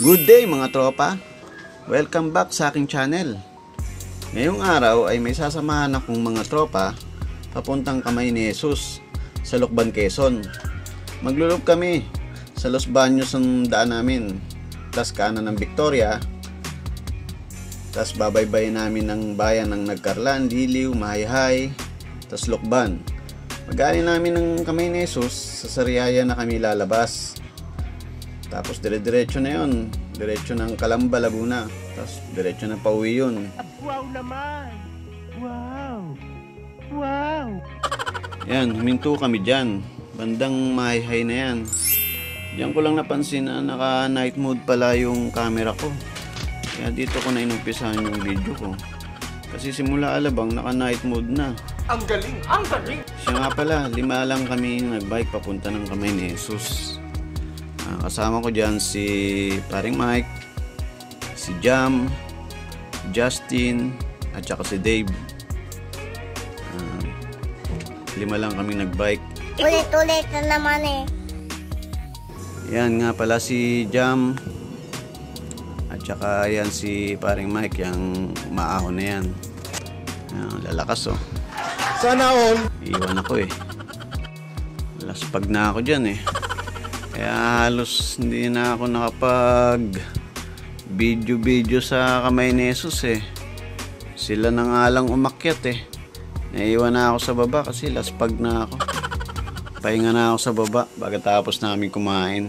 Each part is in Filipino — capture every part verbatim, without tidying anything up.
Good day mga tropa! Welcome back sa aking channel. Ngayong araw ay may sasamahan akong mga tropa papuntang Kamay ni Jesus sa Lucban, Quezon. Maglulog kami sa Los Baños ang daan namin, tas kanan ng Victoria, tas babaybayin namin ang bayan ng Nagcarlan, Diliw, Mahayhay, tas Lucban. Pag-aani namin ng Kamay ni Jesus, sa Sariaya na kami lalabas. Tapos dire-diretso na yun, diretso ng Calamba, Laguna. Tapos diretso na pauwi yun. Wow naman! Wow! Wow! Yan, huminto kami dyan. Bandang Mahayhay na yan. Diyan ko lang napansin na naka night mode pala yung camera ko. Kaya dito ko na inumpisahan yung video ko. Kasi simula alabang naka night mode na. Ang galing! Ang galing! Siya nga pala, lima lang kami nagbike papunta ng Kamay ni Jesus. Uh, kasama ko dyan si Paring Mike, si Jam, Justin, at saka si Dave. Uh, lima lang kami nagbike. Ulit-ulit na naman eh. Yan nga pala si Jam, at saka yan si Paring Mike, yung maahon na yan. Uh, lalakas oh. Sana all! Iwan ako eh. Laspag na ako dyan eh. Kaya halos hindi na ako nakapag video-video sa Kamay ni Jesus eh. Sila na nga lang umakyat eh. Naiwan na ako sa baba kasi laspag na ako. Pahinga na ako sa baba pagkatapos namin kumain.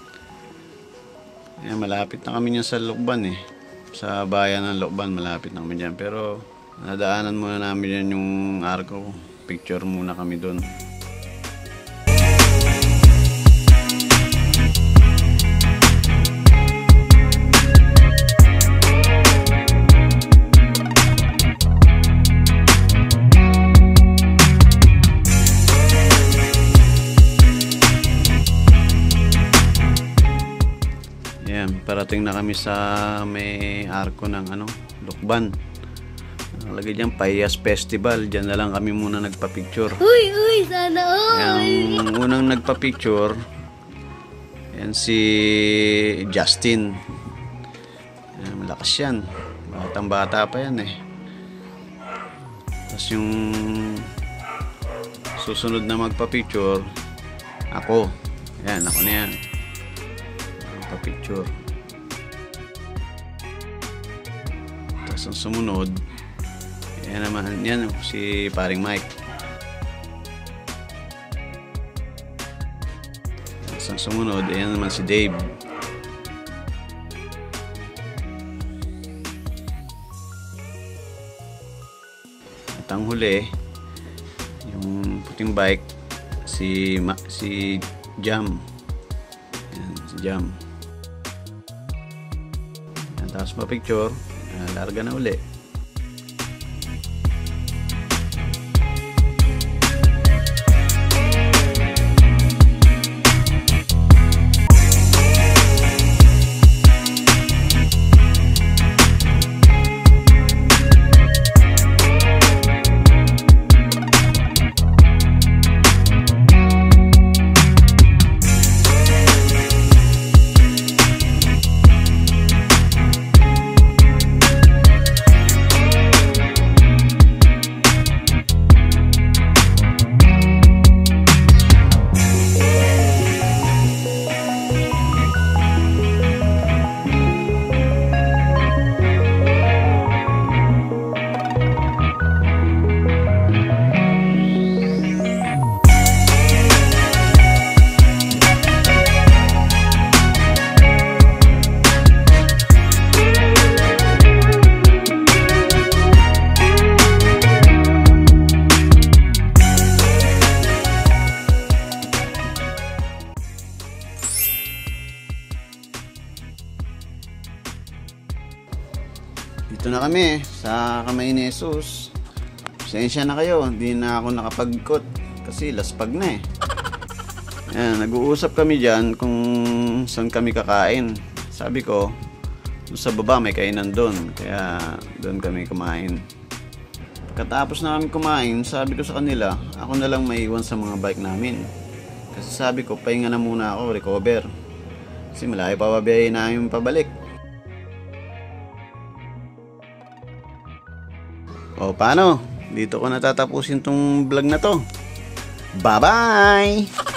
Kaya malapit na kami niyan sa Lucban eh. Sa bayan ng Lucban malapit na kami dyan. Pero nadaanan muna namin yan yung arko. Picture muna kami doon. Parating na kami sa may arko ng ano, Lucban. Nakalagay dyan, Payas Festival. Diyan na lang kami muna nagpa-picture. Uy, uy, sana all! Yung unang nagpa-picture, yan si Justin. Yan, malakas yan. Batang bata pa yan eh. Tapos yung susunod na magpa-picture, ako. Yan, ako na yan. Magpa-picture. Ang sumunod, yan naman, yan si Paring Mike. Ang sumunod, yan naman si Dave. At ang huli, yung puting bike, si Ma si Jam. Yan, si Jam. Yan, tapos pa-picture. Larga na uli. Dito na kami sa Kamay ni Jesus. Pasensya na kayo, hindi na ako nakapagkot kasi laspag na eh. Ayan, nag-uusap kami dyan kung saan kami kakain. Sabi ko, sa baba may kainan doon, kaya doon kami kumain. Pagkatapos na kami kumain, sabi ko sa kanila, ako na lang maiwan sa mga bike namin. Kasi sabi ko, pahinga na muna ako, recover. Kasi malayo pa babiyahin namin pabalik. O paano? Dito ko natatapusin tong vlog na to. Bye-bye!